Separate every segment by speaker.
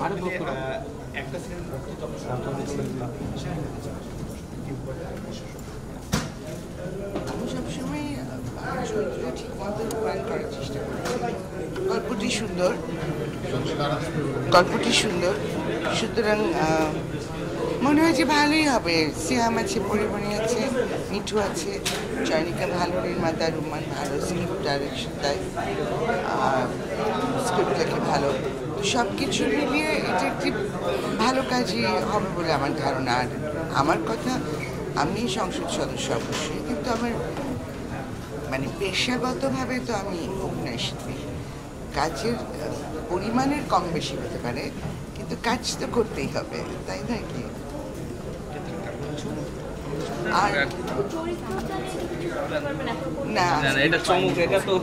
Speaker 1: একটা আমি সবসময় চরিত্র ঠিক মতো রূপায়ণ করার চেষ্টা করছি। গল্পটি সুন্দর, সুতরাং মনে হয় যে ভালোই হবে। সিয়াম আছে, পরিমণি আছে, মিঠু আছে, চয়নিকা ভালো, নির্মাতা রুমান ভালো, স্ক্রিপ্ট ডাইরেকশন তাই, স্ক্রিপ্ট লেখে ভালো, তো সব কিছু মিলিয়ে এটা একটি ভালো কাজই হবে বলে আমার ধারণা। আর আমার কথা, আমি সংসদ সদস্য অবশ্যই, কিন্তু আমার মানে পেশাগতভাবে তো আমি অভিনয় শিল্পী। কাজের পরিমাণের কম বেশি হতে পারে, কিন্তু কাজ তো করতেই হবে, তাই না? কি আর না, এটা চমক, এটা তো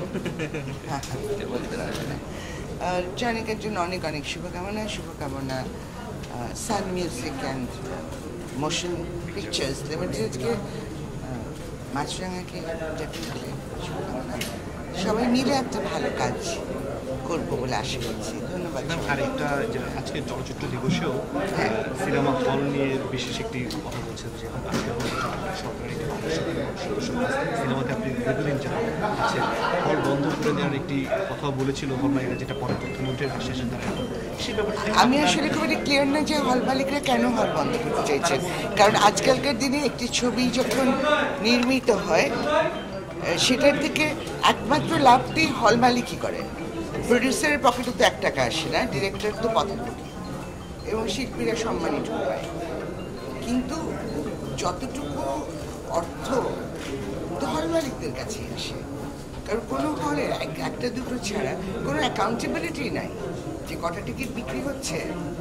Speaker 1: জানিকার জন্য অনেক অনেক শুভকামনা। Sun Music and Motion Pictures লিমিটেডকে, মাছরাঙাকে ডেফিনেটলি শুভকামনা। সবাই মিলে একটা ভালো কাজ করবো বলে আশা করছি। ধন্যবাদ।
Speaker 2: আরেকটা, আজকে চলচ্চিত্র দিবসেও সিনেমা হল নিয়ে বিশেষ একটি কথা বলছেন যে সরকারি সিনেমাতে আপনি দীর্ঘদিন আছে হল বন্ধ করে দেওয়ার একটি কথা বলেছিল হল মালিকরা, যেটা পরে তথ্যমন্ত্রীর আশ্বাসের দ্বারা সেই ব্যাপারে
Speaker 1: আমি আসলে খুব একটা ক্লিয়ার না যে হল মালিকরা কেন হল বন্ধ করতে চাইছেন। কারণ আজকালকার দিনে একটি ছবি যখন নির্মিত হয় সেটার থেকে একমাত্র লাভটি হল মালিকই করে। প্রডিউসারের পকেটে তো 1 টাকা আসে না, ডিরেক্টর তো পথেটুকু, এবং শিল্পীরা সম্মানিটুকু পায়। কিন্তু যতটুকু অর্থ তো হল মালিকদের কাছেই আসে, কারণ কোনো হলের একটা দুটো ছাড়া কোনো অ্যাকাউন্টেবিলিটি নাই যে কটা টিকিট বিক্রি হচ্ছে,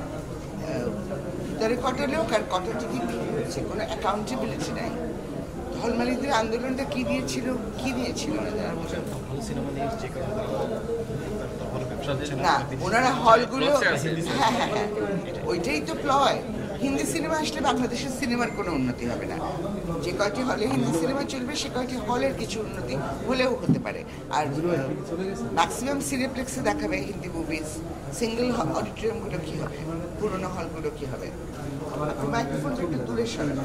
Speaker 1: তাদের কটা লোক আর কটা টিকিট বিক্রি হচ্ছে, কোনো অ্যাকাউন্টেবিলিটি নাই। হল মালিকদের আন্দোলনটা কি দিয়েছিল না যারা বোঝেন না, ওনারা হলগুলো, হ্যাঁ, ওইটাই তো প্লয়। হিন্দি সিনেমা আসলে বাংলাদেশের সিনেমার কোনো উন্নতি হবে না। যে কয়টি হলে হিন্দি সিনেমা চলবে সে কয়টি হলের কিছু উন্নতি হলেও হতে পারে। আর ম্যাক্সিমাম সিনেপ্লেক্সে দেখাবে হিন্দি মুভিজ, সিঙ্গেল অডিটোরিয়ামগুলো কী হবে, পুরোনো হলগুলো কী হবে। মাইক্রোফোনটা একটু দূরে সরানো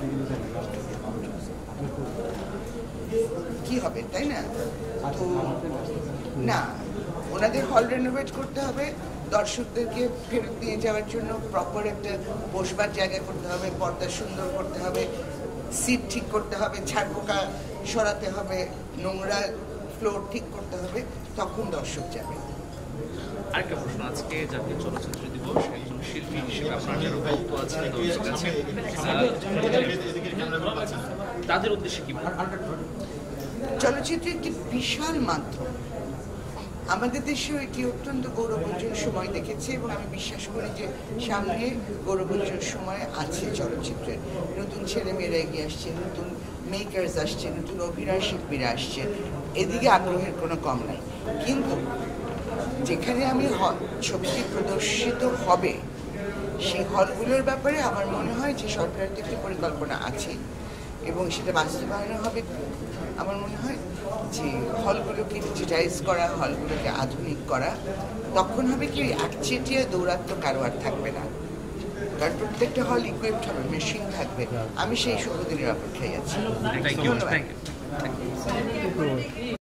Speaker 1: কি হবে, তাই না? তো না, ওনাদের হল রেনোভেট করতে হবে, দর্শকদেরকে ফেরত নিয়ে যাওয়ার জন্য প্রপার একটা বসবার জায়গা করতে হবে, পর্দা সুন্দর করতে হবে, সিট ঠিক করতে হবে, ঝাড়পোকা সরাতে হবে, নোংরা ফ্লোর ঠিক করতে হবে, তখন দর্শক যাবে।
Speaker 3: আরেকটা প্রশ্ন, আজকে জাতীয় চলচ্চিত্র দিবস, একজন শিল্পী হিসেবে আপনার যারা ভক্ত আছেন তাদের উদ্দেশ্যে কি?
Speaker 1: চলচ্চিত্র একটি বিশাল মাধ্যম, আমাদের দেশেও এটি অত্যন্ত গৌরবোজ্জ্বল সময় দেখেছে, এবং আমি বিশ্বাস করি যে সামনে গৌরবোজ্জ্বল সময় আছে চলচ্চিত্রের। নতুন ছেলেমেয়েরা এগিয়ে আসছে, নতুন মেকার্স আসছে, নতুন অভিনয় শিল্পীরা আসছে, এদিকে আগ্রহের কোনো কম নাই। কিন্তু যেখানে আমি ছবিটি প্রদর্শিত হবে সেই হলগুলোর ব্যাপারে আমার মনে হয় যে সরকারের একটি পরিকল্পনা আছে, এবং সেটা বাস্তবায়ন হবে। আমার মনে হয় যে হলগুলোকে ডিজিটাইজ করা, হলগুলোকে আধুনিক করা, তখন হবে কি একচেটিয়া দৌরাত্ম্য কারো আর থাকবে না, কারণ প্রত্যেকটা হল ইকুইপড হবে, মেশিন থাকবে। আমি সেই শুভ দিনের অপেক্ষায় আছি।
Speaker 3: ধন্যবাদ।